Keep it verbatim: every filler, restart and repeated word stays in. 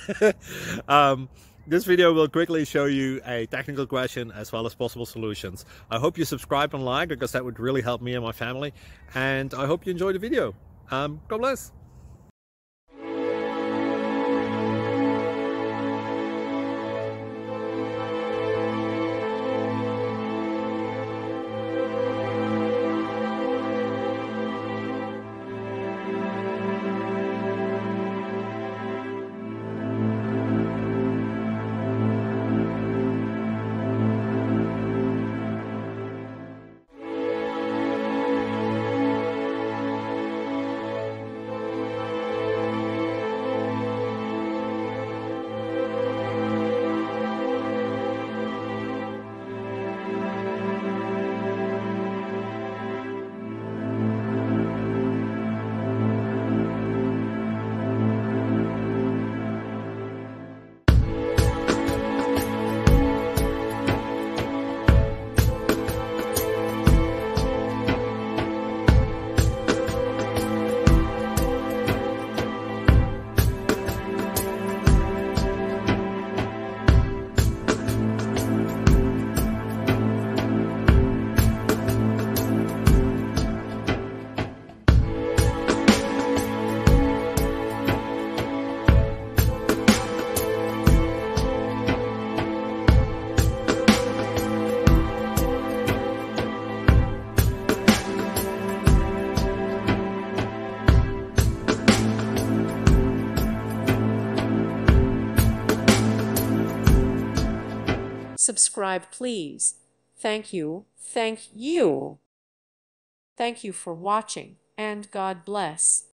um, this video will quickly show you a technical question as well as possible solutions. I hope you subscribe and like, because that would really help me and my family. And I hope you enjoy the video. Um, God bless. Subscribe, please. Thank you. Thank you. Thank you for watching, and God bless.